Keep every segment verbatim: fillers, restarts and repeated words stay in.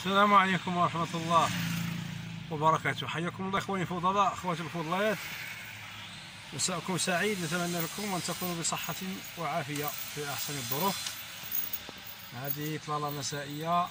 السلام عليكم ورحمة الله وبركاته. حياكم الله اخواني الفضلاء، اخواتي الفضليات، مساءكم سعيد. نتمنى لكم ان تكونوا بصحة وعافية في احسن الظروف. هذه اطلالة مسائية.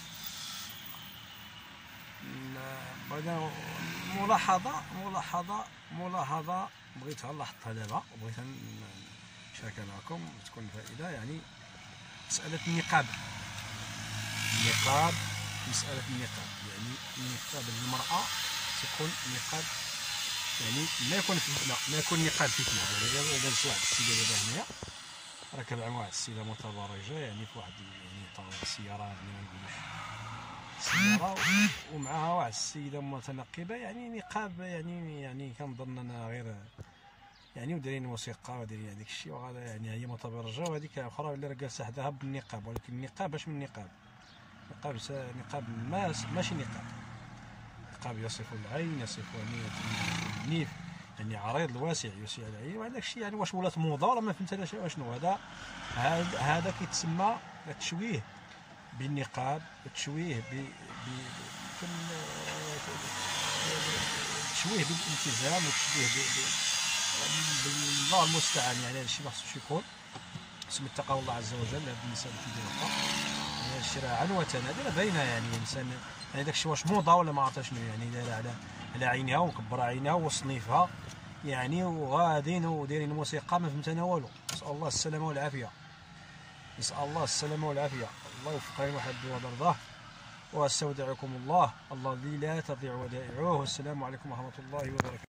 بغينا ملاحظة ملاحظة ملاحظة بغيتها نلاحظها دابا وبغيتها نشاركها معكم تكون فائدة. يعني مسألة النقاب النقاب مسألة النقاب يعني النقاب للمرأة تكون نقاب، يعني ما يكون فتنة، ما يكون نقاب فتنة. يعني إذا جالس واحد السيدة دابا هنايا راكب مع واحد السيدة متبرجة، يعني في واحد يعني طالع السيارة، يعني ما نقولوش السيارة، ومعها واحد السيدة متنقبة، يعني نقاب، يعني يعني كنظن أنا غير يعني ودايرين موسيقى ودايرين هذاك الشيء، وغادا يعني هي متبرجة وهذيك الأخرى اللي راه جالسة حداها بالنقاب. ولكن النقاب باش من نقاب نقاب نقاب ما ماشي نقاب. نقاب يصف العين، يصف النيف، يعني عريض الواسع يوسع العين، وهذاك الشيء يعني واش ولات موضه ولا ما فهمت انا شنو هذا. هذا كيتسمى التشويه بالنقاب، التشويه ب التشويه بالالتزام، والتشويه بالله المستعان. يعني هذا الشيء ما خصوش يكون اسم التقوى الله عز وجل لهاد النساء اللي كيديروا يعني هذا الشيء راه عنوة هذه باينه. يعني الانسان يعني داك الشيء واش موضه ولا ما عرفت شنو، يعني دايره على على عينها ومكبره عينها وصنيفها، يعني وغادين ودايرين الموسيقى ما فهمت انا والو. نسال الله السلامه والعافيه، نسال الله السلامه والعافيه. الله يوفقنا لواحد وضرضاه، واستودعكم الله الذي لا تضيع ودائعه. والسلام عليكم ورحمه الله وبركاته.